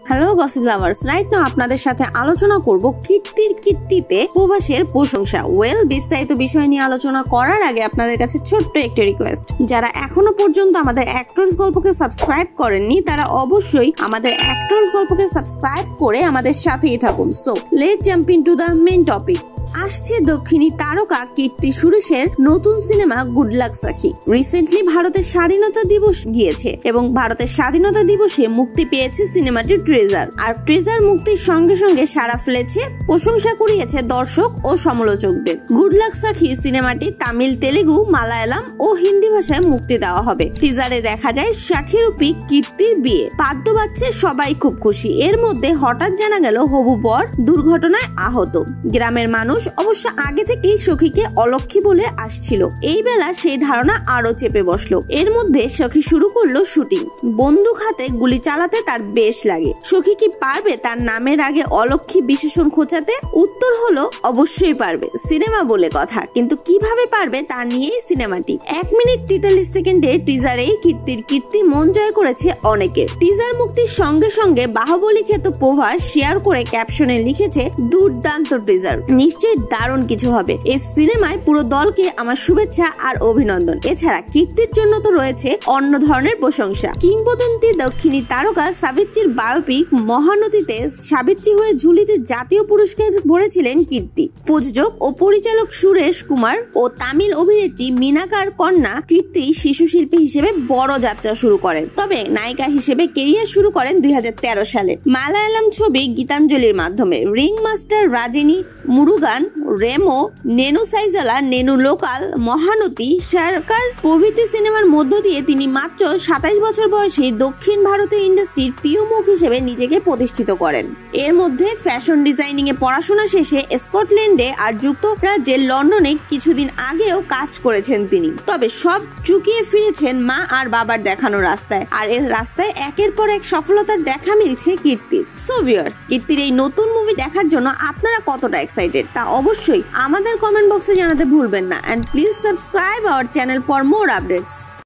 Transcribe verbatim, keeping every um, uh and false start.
Hello gossip lovers, right now আপনাদের সাথে আলোচনা করব কীর্তির কীর্তিতে প্রবাসের প্রশংসা। ওয়েল, বিস্তারিত বিষয় নিয়ে আলোচনা করার আগে আপনাদের কাছে ছোট্ট একটা রিকোয়েস্ট, যারা এখনো পর্যন্ত আমাদের অ্যাক্টরস গল্পকে সাবস্ক্রাইব করেননি তারা অবশ্যই আমাদের অ্যাক্টরস গল্পকে সাবস্ক্রাইব করে আমাদের সাথেই থাকুন। So let jump into the main topic. আসছে দক্ষিণী তারকা কীর্তি সুরেশের নতুন cinema good luck Sakhi. Recently ভারতের স্বাধীনতা দিবস গিয়েছে এবং ভারতের স্বাধীনতা দিবসে মুক্তি পেয়েছে সিনেমাটির ট্রেজার। আর ট্রেজার মুক্তির সঙ্গে সঙ্গে সাড়া ফেলেছে, প্রশংসা কুড়িয়েছে দর্শক ও সমালোচকদের। গুড লাক সাখি সিনেমাটি তামিল, তেলেগু, মালায়ালাম ও হিন্দি ভাষায় মুক্তি দেওয়া হবে। টিজারে দেখা যায় সাক্ষীরূপী কীর্তির বিয়ে, পাদ্য বাজছে, সবাই খুব খুশি। এর মধ্যে হঠাৎ জানা গেল হবু বর দুর্ঘটনায় আহত। গ্রামের মানুষ অবশ্য আগে থেকেই সখীকে অলক্ষী বলে আসছিল। এই বেলা সেই ধারণা আরো চেপে বসলো। এর মধ্যে সখী শুরু করলো শুটিং। বন্দুক হাতে গুলি চালাতে তার বেশ লাগে। সখী কি পারবে তার নামের আগে অলক্ষী বিশেষণ খোঁচাতে? উত্তর হলো অবশ্যই পারবে, সিনেমা বলে কথা। কিন্তু কিভাবে পারবে তা নিয়েই সিনেমাটি। এক মিনিট তেতাল্লিশ সেকেন্ডে টিজারেই কীর্তির কীর্তি মন জয় করেছে অনেকের। টিজার মুক্তির সঙ্গে সঙ্গে বাহুবলী খ্যাত প্রভাস শেয়ার করে ক্যাপশনে লিখেছে, দুর্দান্ত টিজার, নিশ্চয়ই দারুণ কিছু হবে। এই সিনেমায় পুরো দলকে আমার শুভেচ্ছা আর অভিনন্দন। এছাড়া কীর্তির জন্য তো রয়েছে অন্য ধরনের প্রশংসা। কিংবদন্তি দক্ষিণী তারকা সাবিত্রীর বায়োপিক মহানদীতে সাবিত্রী হয়ে ঝুলিতে জাতীয় পুরস্কার ভরেছিলেন কীর্তি। প্রযোজক ও পরিচালক সুরেশ কুমার ও তামিল অভিনেত্রী মিনাকার কন্যা কীর্তি শিশু শিল্পী হিসেবে বড় যাত্রা শুরু করেন, তবে নায়িকা হিসেবে কেরিয়ার শুরু করেন দুই হাজার তেরো সালে মালায়ালাম ছবি গীতাঞ্জলির মাধ্যমে। Ring master, Rajini, Murugan, Remo, Nenu Sailaja, Nenu local, Mahanati, Sarkar প্রভৃতি সিনেমার মধ্য দিয়ে তিনি মাত্র সাতাইশ বছর বয়সে দক্ষিণ ভারতীয় ইন্ডাস্ট্রির প্রিয় মুখ হিসেবে নিজেকে প্রতিষ্ঠিত করেন। এর মধ্যে ফ্যাশন ডিজাইনিং এ পড়াশোনা শেষে স্কটল্যান্ডে আর যুক্তরাজ্যের লন্ডনে কিছুদিন আগেও কাজ করেছেন তিনি। তবে সব চুকিয়ে ফিরেছেন মা আর বাবার দেখানো রাস্তায়। আর এই রাস্তায় একের পর এক সফলতার দেখা মিলছে কীর্তির। সো ভিউয়ার্স, কীর্তির এই নতুন মুভি দেখার জন্য আপনারা কতটা এক্সাইটেড তা অবশ্যই আমাদের কমেন্ট বক্সে জানাতে ভুলবেন না। And please subscribe our channel for more updates.